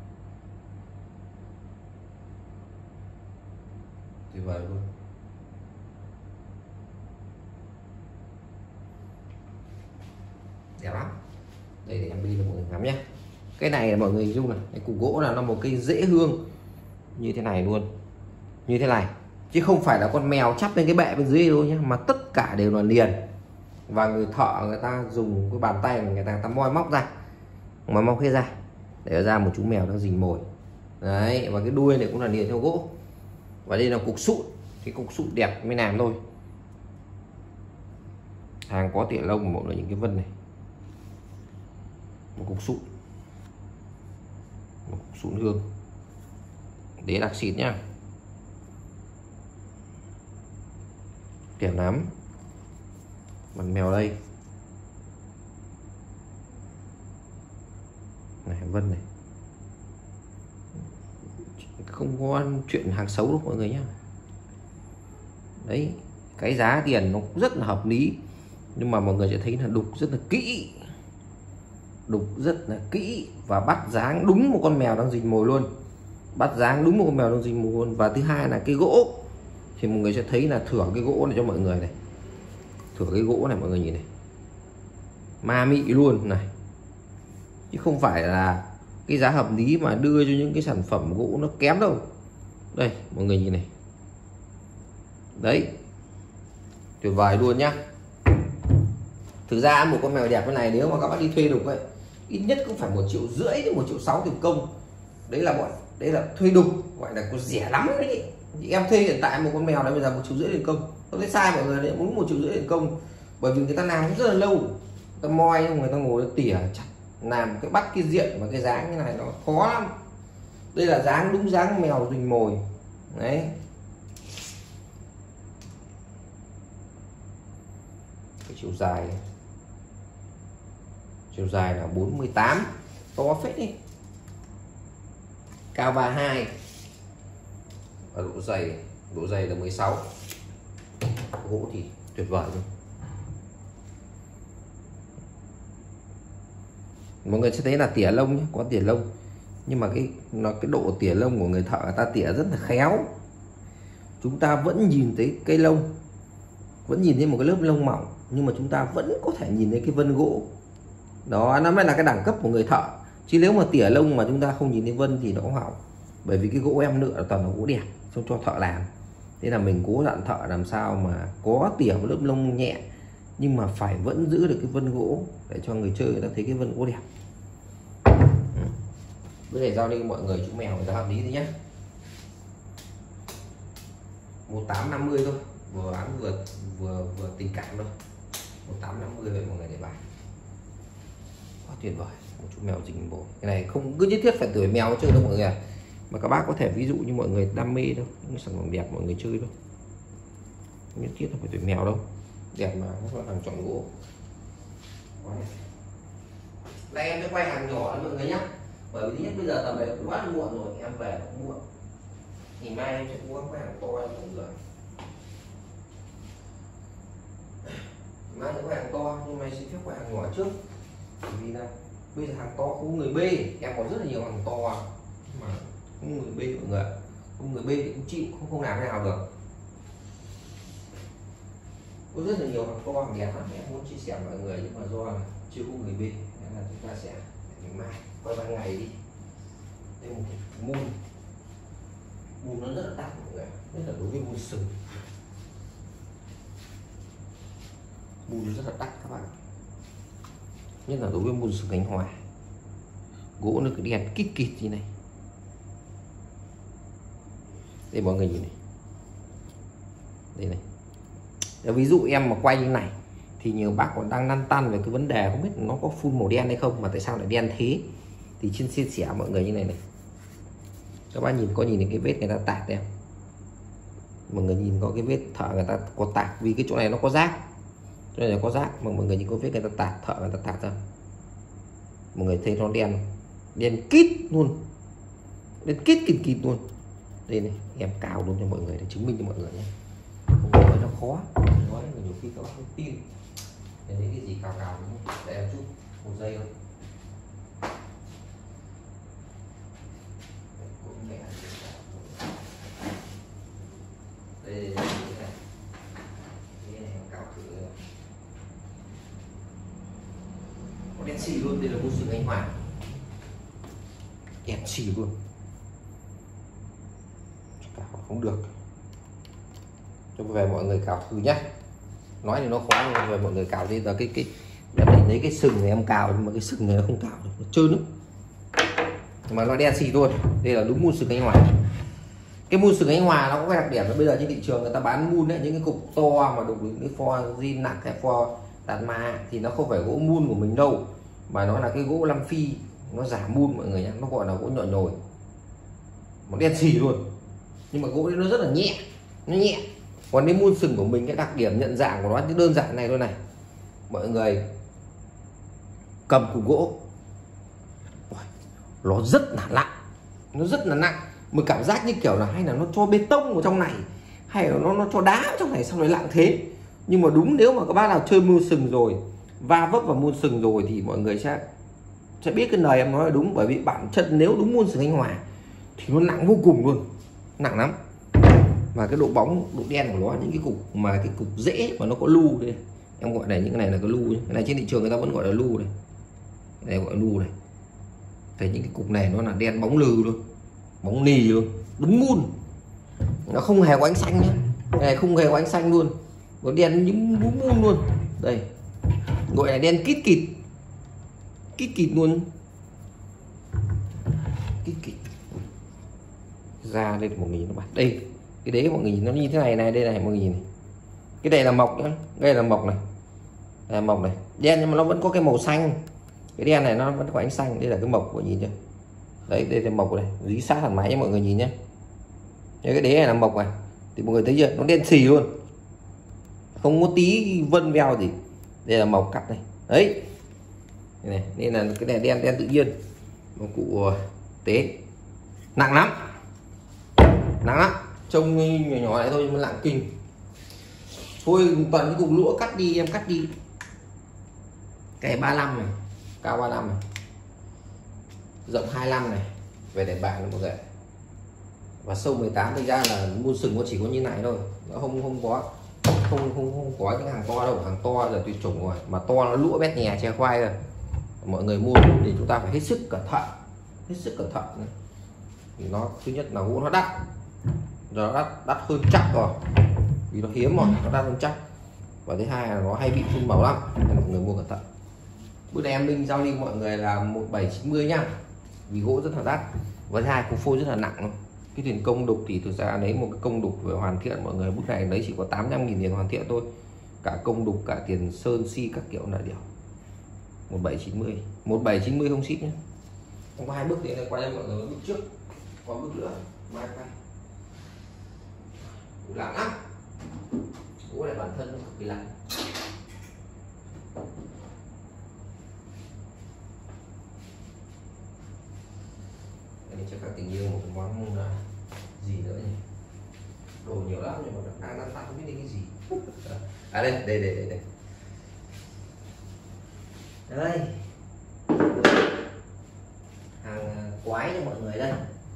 tuyệt vời luôn. Đẹp lắm. Đây để em đi cho mọi người ngắm nhé. Cái này là mọi người hình dung này, cái củ gỗ là nó một cây rễ hương như thế này luôn, như thế này, chứ không phải là con mèo chắp lên cái bệ bên dưới thôi nhé, mà tất cả đều là liền. Và người thợ người ta dùng cái bàn tay của người ta, người ta moi móc ra, moi móc cái ra để ra một chú mèo đang rình mồi đấy. Và cái đuôi này cũng là liền theo gỗ. Và đây là cục sụn, cái cục sụn đẹp mới làm thôi. Hàng có tỉa lông một là những cái vân này, một cục sụn, một cục sụn hương, đế đặc xịt nhá, đẹp lắm. Mặt mèo đây này, vân này, không có chuyện hàng xấu đâu mọi người nhá. Đấy, cái giá tiền nó rất là hợp lý, nhưng mà mọi người sẽ thấy là đục rất là kỹ, đục rất là kỹ và bắt dáng đúng một con mèo đang rình mồi luôn, bắt dáng đúng một con mèo đang rình mồi luôn. Và thứ hai là cái gỗ thì mọi người sẽ thấy là thửa cái gỗ này cho mọi người này, thửa cái gỗ này mọi người nhìn này, ma mị luôn này, chứ không phải là cái giá hợp lý mà đưa cho những cái sản phẩm gỗ nó kém đâu. Đây mọi người nhìn này, đấy, tuyệt vời luôn nhá. Thực ra một con mèo đẹp cái này nếu mà các bác đi thuê đục ấy, ít nhất cũng phải một triệu rưỡi đến một triệu sáu tiền công. Đấy là bọn đấy là thuê đục, gọi là có rẻ lắm đấy. Thì em thuê hiện tại một con mèo đấy bây giờ một triệu rưỡi tiền công, tôi thấy sai mọi người đấy, muốn một triệu rưỡi tiền công, bởi vì người ta làm rất là lâu, người ta moi, người ta ngồi tỉa chặt, làm cái bắt cái diện và cái dáng như này nó khó lắm. Đây là dáng đúng dáng mèo rình mồi đấy. Cái chiều dài này, chiều dài là bốn mươi tám, to phết đi, cao ba mươi hai, và độ dày độ dày là mười sáu. Gỗ thì tuyệt vời luôn. Mọi người sẽ thấy là tỉa lông nhé, có tỉa lông, nhưng mà cái nó cái độ tỉa lông của người thợ người ta tỉa rất là khéo. Chúng ta vẫn nhìn thấy cây lông, vẫn nhìn thấy một cái lớp lông mỏng, nhưng mà chúng ta vẫn có thể nhìn thấy cái vân gỗ. Đó, nó mới là cái đẳng cấp của người thợ. Chứ nếu mà tỉa lông mà chúng ta không nhìn thấy vân thì nó cũng hỏng. Bởi vì cái gỗ em lựa là toàn là gỗ đẹp xong cho thợ làm. Thế là mình cố dặn thợ làm sao mà có tỉa một lớp lông nhẹ, nhưng mà phải vẫn giữ được cái vân gỗ để cho người chơi người ta thấy cái vân gỗ đẹp. Bữa này giao đi mọi người chú mèo người ta hợp lý thế nhé. Một tám năm mươi thôi, vừa bán vừa vừa vừa tình cảm thôi. Một tám năm mươi vậy mọi người để bài. Quá tuyệt vời, một chú mèo rình mồi. Cái này không cứ nhất thiết phải tuổi mèo chơi đâu mọi người, mà các bác có thể ví dụ như mọi người đam mê đâu, những sản phẩm đẹp mọi người chơi đâu, không nhất thiết là phải tuổi mèo đâu, đẹp mà nó là hàng chọn gỗ. Đây em sẽ quay hàng nhỏ mọi người nhé, bởi vì thứ nhất bây giờ tầm này cũng quá muộn rồi, em về cũng muộn, thì mai em sẽ cố gắng quay hàng to cho mọi người. Mai sẽ quay hàng to nhưng mai xin phép quay hàng nhỏ trước, bởi vì là bây giờ hàng to không người bê, em có rất là nhiều hàng to mà không người bê mọi người, không người bê thì cũng chịu, không không làm thế nào được. Có rất là nhiều hàng to hàng đẹp lắm, em muốn chia sẻ với mọi người, nhưng mà do là chưa có người bê nên là chúng ta sẽ để mai quay ban ngày đi. Đây một mun mun nó rất là đắt mọi người, nhất là đối với mun sừng, mun rất là đắt các bạn, nhất là đối với mun sừng Khánh Hòa. Gỗ nó cứ đen kít kịt như này. Đây mọi người nhìn này, đây này. Để ví dụ em mà quay như này thì nhiều bác còn đang lăn tăn về cái vấn đề không biết nó có phun màu đen hay không, mà tại sao lại đen thế. Thì xin chia sẻ mọi người như này này, các bác nhìn có nhìn thấy cái vết người ta tạt em, mọi người nhìn có cái vết thợ người ta có tạt, vì cái chỗ này nó có rác, chỗ này có rác mà mọi người nhìn có vết người ta tạt, thợ người ta tạt ra mọi người thấy nó đen đen kít luôn, đen kít kịt kịt luôn. Đây này em cào luôn cho mọi người để chứng minh cho mọi người nhé, không nói nó khó nói nhiều khi các bạn không tin. Để lấy cái gì cào cào để em chút một giây thôi. Đây, đây, đây, đây này. Đây này em cào thử đây. Có đen xì luôn, đây là mousse sừng anh Hòa. Đen xì luôn. Cào không được. Cho về mọi người cào thử nhá. Nói thì nó khó nhưng về mọi người cào đi là cái cái em lấy cái sừng này em cào nhưng mà cái sừng này nó không cào được, nó trơn lắm. Nhưng mà nó đen xì thôi. Đây là đúng mousse sừng anh Hòa. Cái mousse sừng anh Hòa nó có cái đặc điểm là bây giờ trên thị trường người ta bán mun ấy, những cái cục to mà đục những cái pho zin nặng hay pho tạt ma thì nó không phải gỗ mun của mình đâu, mà nó là cái gỗ Nam Phi, nó giả mun mọi người nhé, nó gọi là gỗ nhỏ nhồi, nó đen xì luôn. Nhưng mà gỗ đấy nó rất là nhẹ, nó nhẹ. Còn cái mun sừng của mình, cái đặc điểm nhận dạng của nó thì đơn giản này thôi này, mọi người cầm cục gỗ nó rất là nặng, nó rất là nặng, mà cảm giác như kiểu là hay là nó cho bê tông vào trong này, hay là nó nó cho đá trong này xong rồi nặng thế. Nhưng mà đúng, nếu mà các bác nào chơi mun sừng rồi, va vấp vào mun sừng rồi thì mọi người sẽ sẽ biết cái lời em nói là đúng. Bởi vì bản chất nếu đúng mun sừng anh Hòa thì nó nặng vô cùng luôn, nặng lắm. Và cái độ bóng, độ đen của nó, những cái cục mà cái cục rễ mà nó có lu đây, em gọi này, những cái này là cái lu, cái này trên thị trường người ta vẫn gọi là lu này, cái này gọi là lu này. Thấy những cái cục này nó là đen bóng lừ luôn, bóng nì luôn, đúng mun, nó không hề có ánh xanh nhé, cái này không hề có ánh xanh luôn, nó đen những đúng mun luôn. Đây gọi là đen kít kịt, kít kịt luôn, kít kịt. Ra đây một nghìn nó bật đây, cái đấy mọi người nhìn nó như thế này này, đây này mọi người nhìn này. Cái này là mộc nhá, đây là mộc này, đây là mộc này, đen nhưng mà nó vẫn có cái màu xanh, cái đen này nó vẫn có ánh xanh. Đây là cái mộc, mọi người nhìn chưa, đấy đây là mộc này, dí sát hẳn máy cho mọi người nhìn nhé. Cái đế này là mộc này, thì mọi người thấy chưa, nó đen xì luôn, không có tí vân veo gì. Đây là mộc cắt này, đấy đây này, nên là cái này đen đen tự nhiên. Một cụ tế nặng lắm, nặng lắm, trông nhỏ nhỏ lại thôi nhưng mà nặng kinh. Thôi toàn cái cục lũa cắt đi, em cắt đi. Cái ba mươi lăm này, cao ba mươi lăm này, rộng hai mươi lăm này, về để bạn nó một gậy. Và sâu mười tám, thực ra là mun sừng nó chỉ có như này thôi, nó không không có không không không có những hàng to đâu, hàng to là tùy chủng rồi, mà to nó lũa bét nhè che khoai rồi. Mọi người mua thì chúng ta phải hết sức cẩn thận, hết sức cẩn thận. Thì nó thứ nhất là gỗ nó đắt, nó đắt đắt hơn chắc rồi, vì nó hiếm rồi, nó đắt hơn chắc. Và thứ hai là nó hay bị phun màu lắm, nên mọi người mua cẩn thận. Bữa nay em Minh giao đi mọi người là một bảy chín mươi nhá, vì gỗ rất là đắt, và thứ hai cục phôi rất là nặng luôn. Cái tiền công đục thì thực ra lấy một cái công đục về hoàn thiện mọi người, bức này đấy chỉ có tám trăm nghìn tiền hoàn thiện thôi, cả công đục cả tiền sơn si các kiểu là điều một bảy chín mươi, một bảy chín mươi không ship nhé. Không có hai bước thì này quay cho mọi người bước trước, còn bước nữa mai quay. Lặng lắm, gỗ này bản thân nó cực kỳ lặng. Đây cho các tình yêu một cái món gì nữa nhỉ, đồ nhiều lắm nhưng mà đang đang không biết đến cái gì. À đây đây đây đây đây đây hàng quái cho mọi người đây.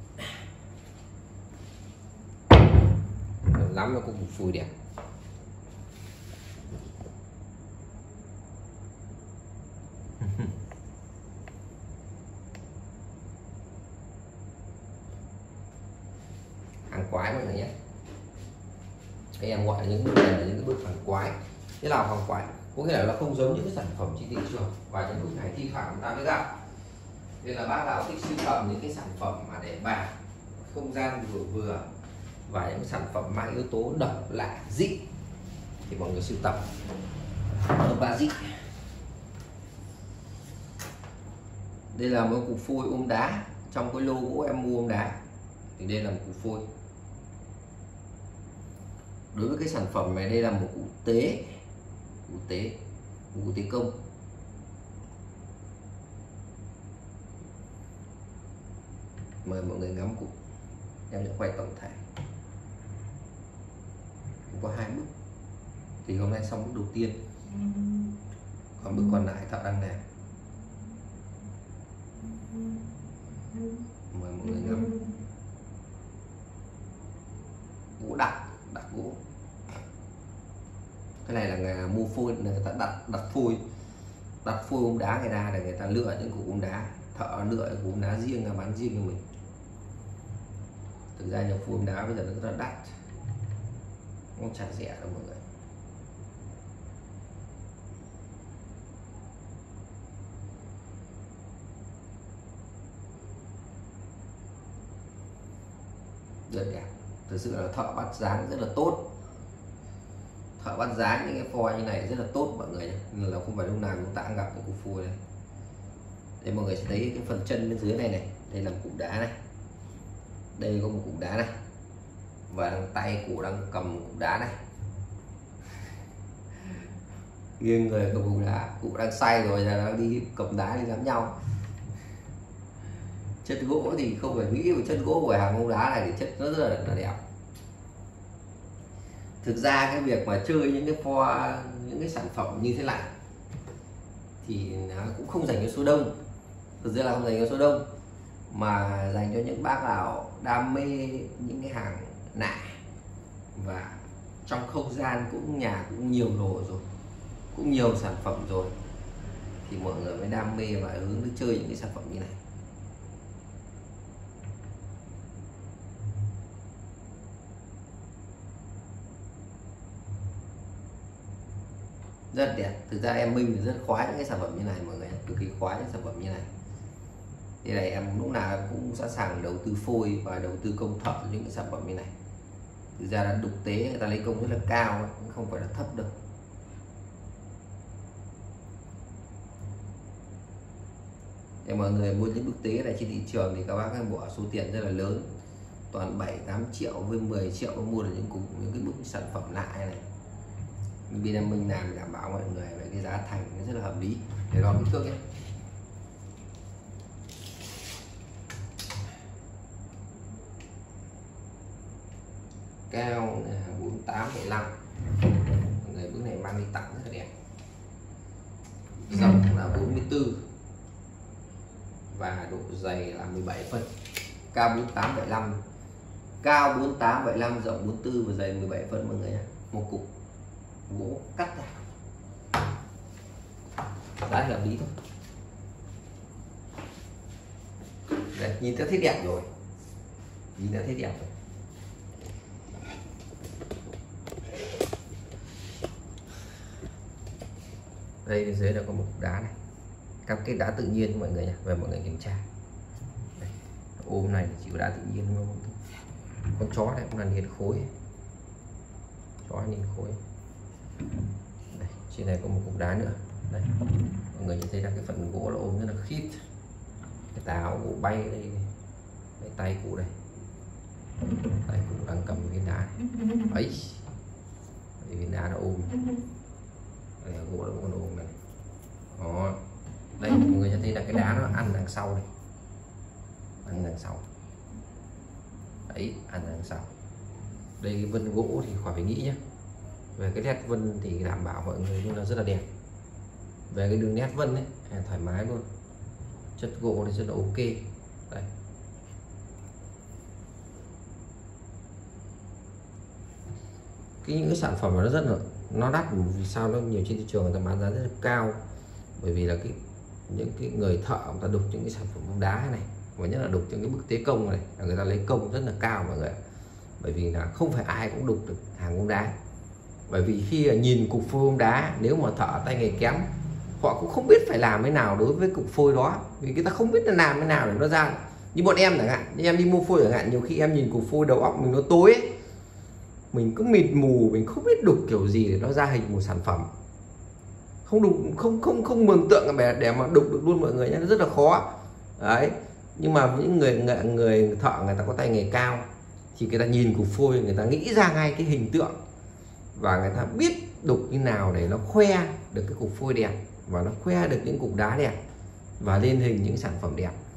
Lắm nó cũng phùi đẹp. Hàng quái mọi người nhé, cái em gọi là những bước này là những cái bước hàng quái. Thế nào hàng quái có nghĩa là nó không giống những cái sản phẩm trên thị trường, và những bước này thi thoảng chúng ta mới gặp. Nên là bác nào thích sưu tầm những cái sản phẩm mà để bàn không gian vừa vừa và những sản phẩm mang yếu tố độc lạ dị thì mọi người sưu tập độc lạ dị. Đây là một cục phôi ôm đá, trong cái lô gỗ em mua ôm đá thì đây là một cục phôi. Đối với cái sản phẩm này đây là một củ tế, củ tế, củ tế công. Mời mọi người ngắm cục, em sẽ quay tổng thể. Có hai bước thì hôm nay xong bước đầu tiên, còn bước còn lại thợ đang làm. Mời mọi người ngắm gỗ đặt đặt gỗ. Cái này là người mua phôi, người ta đặt đặt phôi đặt phôi ốm đá người ta để người ta lựa những cục ốm đá, thợ lựa cục ốm đá riêng là bán riêng cho mình. Thực ra nhiều phôi ốm đá bây giờ nó rất là đắt, không chả rẻ đâu mọi người. Rất đẹp, thực sự là thợ bắt dáng rất là tốt. Thợ bắt dáng những cái phôi như này rất là tốt mọi người nhé, nên là không phải lúc nào chúng ta cũng gặp những cục phôi này. Đây mọi người sẽ thấy cái phần chân bên dưới này này, đây là một cục đá này, đây có một cục đá này, và đằng tay cụ đang cầm cục đá này, nghiêng người cầm cục đá, cụ đang say rồi, là đang đi cầm đá đi đánh nhau. Chất gỗ thì không phải nghĩ về chất gỗ của hàng ốm đá này thì chất nó rất là, là đẹp. Thực ra cái việc mà chơi những cái pho, những cái sản phẩm như thế này thì nó cũng không dành cho số đông, thực ra là không dành cho số đông, mà dành cho những bác nào đam mê những cái hàng nạ, và trong không gian cũng nhà cũng nhiều đồ rồi, cũng nhiều sản phẩm rồi, thì mọi người mới đam mê và hướng đến chơi những cái sản phẩm như này. Rất đẹp. Thực ra em Minh thì rất khoái những cái sản phẩm như này mọi người, cực kỳ khoái những sản phẩm như này. Thế này em lúc nào cũng sẵn sàng đầu tư phôi và đầu tư công thợ những cái sản phẩm như này. Thực ra là đục tế người ta lấy công rất là cao, không phải là thấp đâu. Để mọi người mua những bức tế này trên thị trường thì các bác ấy bỏ số tiền rất là lớn, toàn bảy tám triệu với mười triệu mới mua được những cục những cái bức sản phẩm lạ này. Nhưng bên em Minh làm đảm bảo mọi người về cái giá thành nó rất là hợp lý. Để đo kích thước nhé. Cao là bốn mươi tám phẩy năm, mọi người bức này mang đi tặng rất là đẹp. Rộng là bốn mươi tư và độ dày là mười bảy phân. Cao bốn mươi tám phẩy năm, cao bốn mươi tám phẩy năm, rộng bốn mươi tư và dày mười bảy phân mọi người nhé. Một cục gỗ cắt ra, giá hợp lý thôi. Đây, nhìn đã thấy đẹp rồi, nhìn đã thấy đẹp rồi. Đây bên dưới là có một cục đá này, cam kết đá tự nhiên mọi người nhé, về mọi người kiểm tra. Đây, ôm này chỉ có đá tự nhiên không? Con chó này cũng là niên khối, chó niên khối. Đây, trên này có một cục đá nữa. Đây, mọi người nhìn thấy là cái phần gỗ là ôm rất là khít, cái táo gỗ bay đây, đây tay cụ đây, tay cụ đang cầm viên đá ấy, đây, viên đá nó ôm, đây là gỗ nó còn ôm này. Đó, đây mọi người nhìn thấy là cái đá nó ăn đằng sau này, ăn đằng sau, đấy, ăn đằng sau. Đây cái vân gỗ thì khỏi phải nghĩ nhé, về cái nét vân thì đảm bảo mọi người luôn là rất là đẹp. Về cái đường nét vân ấy thoải mái luôn, chất gỗ thì rất là ok. Đây, cái những cái sản phẩm nó rất là nó đắt, vì sao nó nhiều trên thị trường người ta bán giá rất là cao, bởi vì là cái những cái người thợ người ta đục những cái sản phẩm bóng đá này, và nhất là đục những cái bức tế công này là người ta lấy công rất là cao mọi người, bởi vì là không phải ai cũng đục được hàng bóng đá. Bởi vì khi nhìn cục phôi bóng đá, nếu mà thợ tay nghề kém, họ cũng không biết phải làm thế nào đối với cục phôi đó, vì người ta không biết là làm thế nào để nó ra. Như bọn em chẳng hạn, như em đi mua phôi chẳng hạn, nhiều khi em nhìn cục phôi đầu óc mình nó tối ấy, mình cứ mịt mù, mình không biết đục kiểu gì để nó ra hình một sản phẩm, không đục, không không không mường tượng để, để mà đục được luôn mọi người nhé, nó rất là khó đấy. Nhưng mà những người người, người thợ người ta có tay nghề cao thì người ta nhìn cục phôi, người ta nghĩ ra ngay cái hình tượng và người ta biết đục như nào để nó khoe được cái cục phôi đẹp, và nó khoe được những cục đá đẹp và lên hình những sản phẩm đẹp.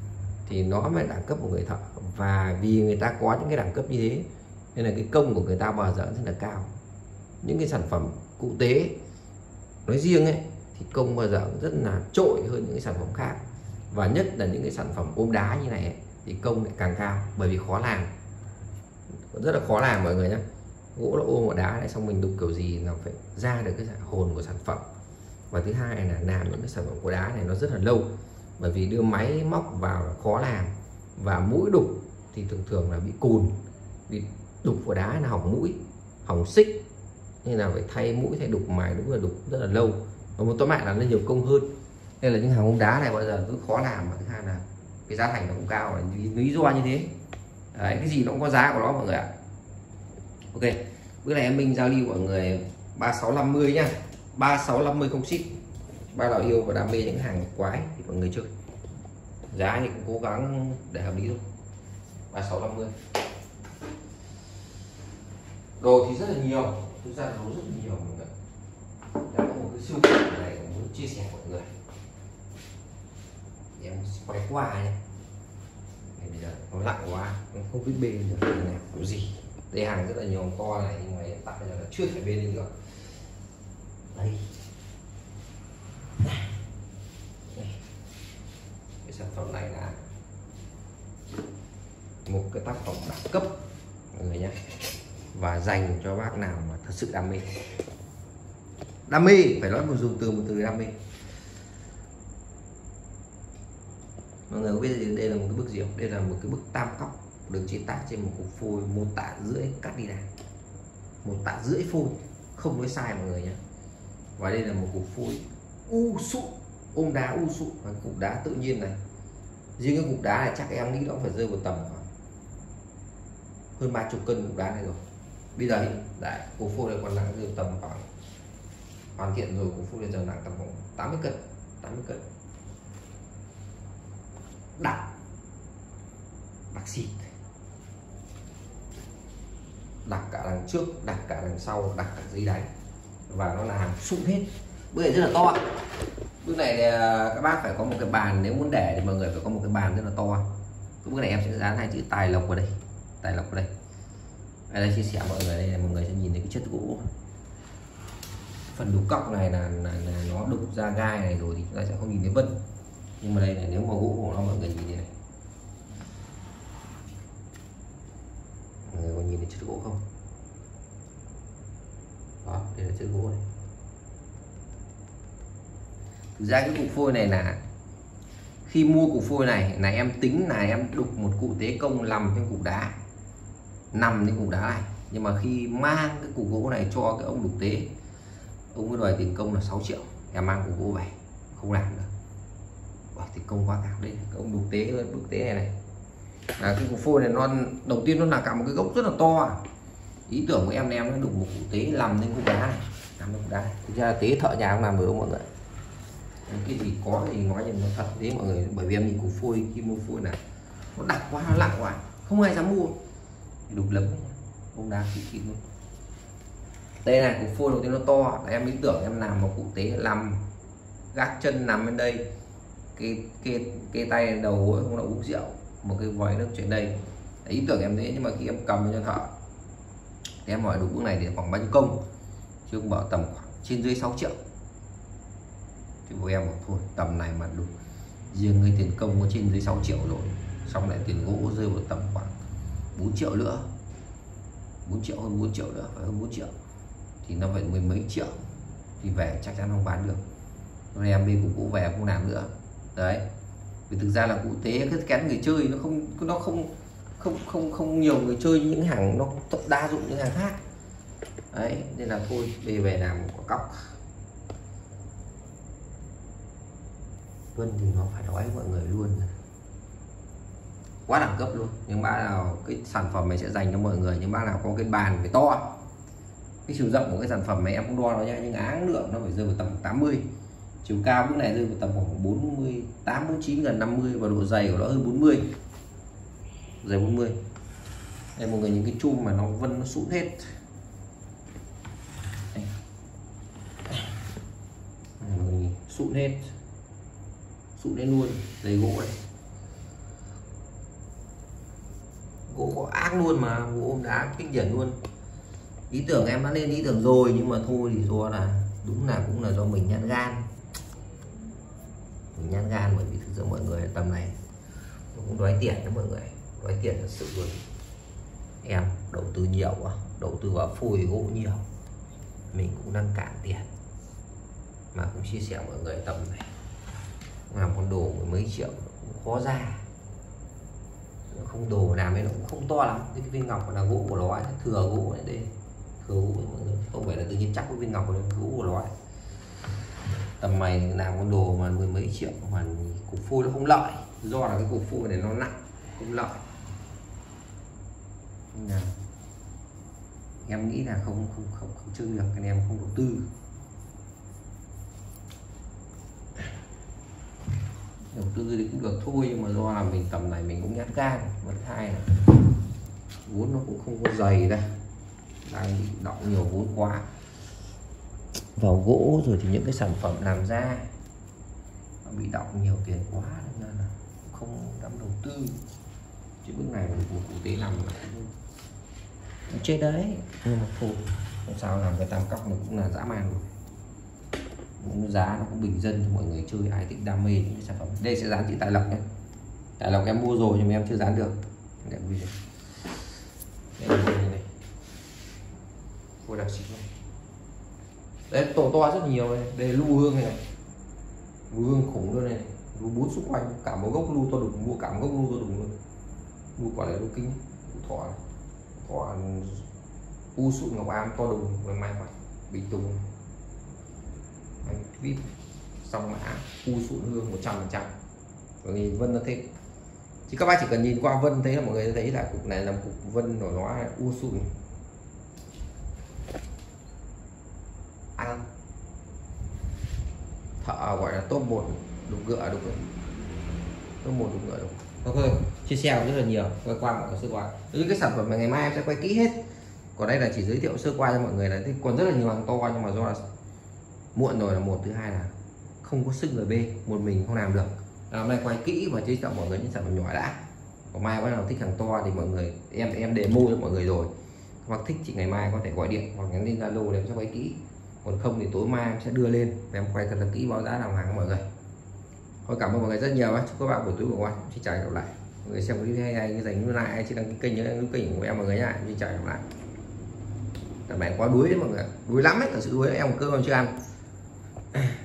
thì nó mới đẳng cấp của người thợ. Và vì người ta có những cái đẳng cấp như thế nên là cái công của người ta bao giờ rất là cao. Những cái sản phẩm cụ tế nói riêng ấy thì công bao giờ rất là trội hơn những cái sản phẩm khác, và nhất là những cái sản phẩm ôm đá như này ấy, thì công lại càng cao, bởi vì khó làm, rất là khó làm mọi người nhé. Gỗ là ôm vào đá này, xong mình đục kiểu gì là phải ra được cái hồn của sản phẩm. Và thứ hai là làm những cái sản phẩm của đá này nó rất là lâu, bởi vì đưa máy móc vào là khó làm, và mũi đục thì thường thường là bị cùn, bị đục vào đá là hỏng mũi, hỏng xích, nên là phải thay mũi, thay đục mài, đúng là đục rất là lâu, và một tóm lại là nó nhiều công hơn. Nên là những hàng ôm đá này bao giờ rất khó làm, và thứ hai là cái giá thành nó cũng cao, là lý do như thế. Đấy, cái gì nó cũng có giá của nó mọi người ạ. Ok, bữa này em Minh giao lưu mọi người ba sáu năm mươi nhá, ba sáu năm mươi không ship. Ba nào yêu và đam mê những hàng quái thì mọi người chơi, giá thì cũng cố gắng để hợp lý thôi. Ba sáu năm mươi. Đồ thì rất là nhiều, thực ra là đồ rất là nhiều mọi người. Đã có một cái siêu phẩm này muốn chia sẻ mọi người, em quay qua nhé. Bây giờ nó lặng quá, không biết bê được cái này có gì. Đây hàng rất là nhiều to này, nhưng mà hiện tại bây giờ là chưa thể bê lên được. Đây. Đây. Cái sản phẩm này là một cái tác phẩm đẳng cấp mọi người nhé, và dành cho bác nào mà thật sự đam mê. Đam mê, phải nói một dùng từ một từ đam mê. Mọi người biết đây là một cái bức gì không? Đây là một cái bức tam cốc được chế tác trên một cục phôi một tạ rưỡi cắt đi đàn, một tạ rưỡi phôi, không nói sai mọi người nhé. Và đây là một cục phôi u sụ, ôm đá u sụ, và cục đá tự nhiên này. Riêng cái cục đá này chắc em nghĩ nó phải rơi vào tầm khoảng hơn ba chục cân cục đá này rồi. Bây giờ đấy, cục phôi này còn nặng rơi tầm khoảng, hoàn thiện rồi cục phôi này giờ nặng tầm khoảng tám mươi cân, tám mươi cân. Đặc đặc xịt, đặc cả đằng trước, đặc cả đằng sau, đặc cả dưới đáy, và nó là hàng sụn hết. Bữa này rất là to. Bữa này các bác phải có một cái bàn, nếu muốn để thì mọi người phải có một cái bàn rất là to. Bữa này em sẽ dán hai chữ tài lộc vào đây, tài lộc vào đây. Ở đây chia sẻ mọi người, đây là mọi người sẽ nhìn thấy cái chất gỗ. Phần đục cọc này là, là, là nó đục ra gai này rồi thì chúng ta sẽ không nhìn thấy vân. Nhưng mà đây này, nếu mà gỗ của nó mọi người nhìn thấy này, mọi người có nhìn thấy chất gỗ không? Đó, đây là chất gỗ này. Thực ra cái cục phôi này là khi mua cục phôi này là em tính là em đục một cụ tế công nằm trên cục đá, nằm trên cục đá này. Nhưng mà khi mang cái cục gỗ này cho cái ông đục tế, ông mới đòi tiền công là sáu triệu. Em mang cục gỗ về không làm được, bảo tiền công quá cao. Đây cái ông đục tế, đục tế này này là cái cục phôi này, nó đầu tiên nó là cả một cái gốc rất là to. Ý tưởng của em là em nó đục một cụ tế nằm trên cục đá này, nằm trên cục đá này. Thực ra tế thợ nhà không làm được đâu mọi người. Cái gì có thì nói nhưng nó thật thế mọi người, bởi vì em nhìn cục phôi, khi mua phôi này nó đặc quá, nó nặng quá, không ai dám mua. Đục lấm ông đá kỹ kỹ luôn. Đây này, cục phôi đầu tiên nó to, em ý tưởng em làm một cụ tế nằm, gác chân nằm bên đây, cái cái cái tay đầu gối không là uống rượu, một cái vòi nước trên đây. Đấy, ý tưởng em thế, nhưng mà khi em cầm cho thợ thì em hỏi đục bước này thì khoảng bao nhiêu công, chứ không bảo tầm khoảng trên dưới sáu triệu. Thì bố em bảo thôi tầm này mà đục riêng cái tiền công có trên dưới sáu triệu rồi, xong lại tiền gỗ rơi vào tầm khoảng bốn triệu nữa, bốn triệu hơn bốn triệu nữa, phải hơn bốn triệu, thì nó phải mười mấy triệu, thì về chắc chắn không bán được. Rồi em đi cục gỗ về không làm nữa. Đấy, vì thực ra là cụ tế cái kén người chơi nó không nó không không không không nhiều người chơi những hàng nó đa dụng những hàng khác. Đấy, nên là thôi bây về làm một quả cọc. Vân thì nó phải nói mọi người luôn, quá đẳng cấp luôn. Nhưng bác nào cái sản phẩm này sẽ dành cho mọi người, nhưng bác nào có cái bàn phải to. Cái chiều rộng của cái sản phẩm này em không đo nó nhá, nhưng áng lượng nó phải rơi vào tầm tám mươi. Chiều cao bước này rơi vào tầm khoảng bốn mươi tám, bốn mươi chín, gần năm mươi, và độ dày của nó hơn bốn mươi, dày bốn mươi. Đây mọi người nhìn cái chum mà nó vân nó sụn hết. Đây. Đây, mọi người nhìn sụn hết, sụn lên luôn, dây gỗ này. gỗ có ác luôn mà, gỗ ôm đá kinh điển luôn. Ý tưởng em đã lên ý tưởng rồi nhưng mà thôi thì do là đúng là cũng là do mình nhát gan, mình nhát gan bởi vì thực sự mọi người tầm này cũng đoái tiền đó mọi người, đoái tiền thật sự luôn. Em đầu tư nhiều quá, đầu tư vào phôi gỗ nhiều, mình cũng đang cạn tiền mà cũng chia sẻ mọi người tầm này làm con đồ mười mấy triệu cũng khó ra, không đồ làm nên nó cũng không to lắm. Cái viên ngọc là gỗ của nó, thừa gỗ này đây, thừa gỗ mọi người, không phải là tự nhiên chắc cái viên ngọc là gỗ của nó. Tầm mày làm con đồ mà mười mấy triệu mà cục phôi nó không lợi, do là cái cục phôi này nó nặng không lợi. Nên là em nghĩ là không không không không chơi được, anh em không đầu tư. Đầu tư thì cũng được thôi nhưng mà do là mình tầm này mình cũng nhát gan, và thứ hai là vốn nó cũng không có dày đây, đang bị đọng nhiều vốn quá vào gỗ rồi thì những cái sản phẩm làm ra nó bị đọng nhiều tiền quá nên là không dám đầu tư. Chứ bước này mà một cụ tế làm là cũng chết đấy, nhưng mà thôi không sao, làm cái tam cóc nó cũng là dã man rồi. Giá nó cũng bình dân cho mọi người chơi, ai thích đam mê những cái sản phẩm. Đây sẽ dán chữ Tài Lộc nhé, Tài Lộc em mua rồi nhưng mà em chưa dán được. Để video này phôi đặc xịn này, đấy tổ to rất nhiều này, đây lu hương này, lu hương khủng luôn này, lu bốn xung quanh, cả một gốc lu to đùng, mua cả một gốc lu to đùng luôn. Lu quả này lu kinh, lu thọ này, thọ u sụn ngọc am to đùng, ngày mai phải bình tùng anh vip xong mã u sụn hương một trăm phần trăm. Bởi vì vân nó thế, chứ các bác chỉ cần nhìn qua vân thấy là mọi người thấy là cục này là cục vân của nó u sụn. Ăn thợ gọi là top một đục ngựa, đục top một đục ngựa đục. Ok, chia sẻ rất là nhiều, quay qua mọi người sơ qua những cái sản phẩm mà ngày mai em sẽ quay kỹ hết. Còn đây là chỉ giới thiệu sơ qua cho mọi người là còn rất là nhiều hàng to, nhưng mà do là muộn rồi là một, thứ hai là không có sức người bê, một mình không làm được. Hôm nay quay kỹ và giới thiệu mọi người những sản phẩm nhỏ đã. Còn mai bắt đầu thích hàng to thì mọi người em em demo cho mọi người rồi. Hoặc thích chị ngày mai có thể gọi điện hoặc nhắn tin Zalo để em sẽ quay kỹ. Còn không thì tối mai em sẽ đưa lên và em quay thật là kỹ báo giá làm hàng của mọi người. Thôi cảm ơn mọi người rất nhiều, chúc các bạn buổi tối ngủ ngon. Xin chào gặp lại. Mọi người xem video hay hay dành like ai chưa đăng ký kênh nhớ đăng ký kênh của em mọi người nhá. Xin chào gặp lại. Các bạn quá đuối đấy mọi người, đuối lắm ấy, thật sự đuối, em cơ còn chưa ăn.